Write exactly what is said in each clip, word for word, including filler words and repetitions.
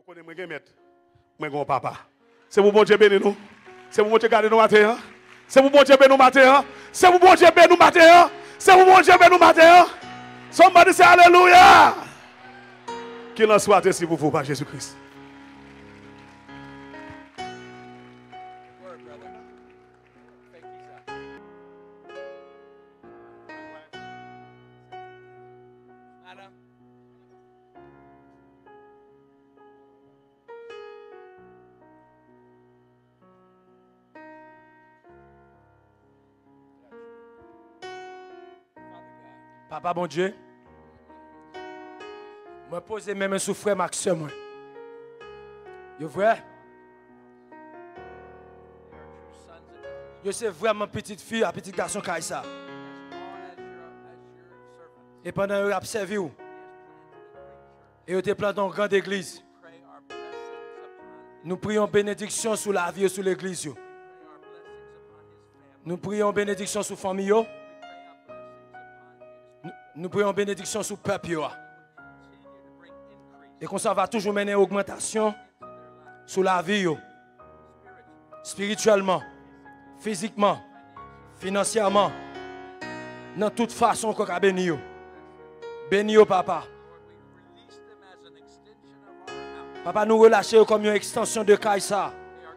connais moi mettre moi grand papa. C'est pour bon Dieu bénir nous. C'est pour bon Dieu garder nous matin. C'est pour bon Dieu bénir nous matin. C'est pour bon Dieu bénir nous matin. C'est pour bon Dieu bénir nous matin. Somebody say alléluia. Qu'il en soit ainsi pour vous par Jésus-Christ. Papa bon Dieu, je pose mes mains sur frère Maxime. Vous vrai? Je suis vraiment petite fille, à petit garçon comme ça. Et pendant que vous avez servi, et vous avez planté une grande église. Nous prions bénédiction sur la vie et sur l'église. Nous prions bénédiction sur la famille. Nous prions bénédiction sur le peuple. Et qu'on ça va toujours mener à augmentation sur la vie. Spirituellement, physiquement, financièrement. Dans toute façon qu'on a béni. Béni papa. Papa nous relâcher comme une extension de Kaisa.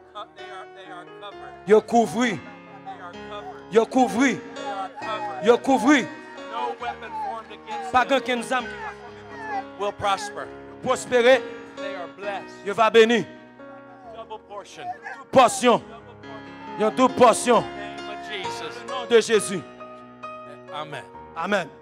Yo couvri. Yo couvri. Yo couvri. Pas qu'un nous âme will prosper. Prospérer. They are blessed. Yo va béni. Double portion. Portion. Yo double portion. In the name of Jesus. Au nom de Jésus. Amen. Amen.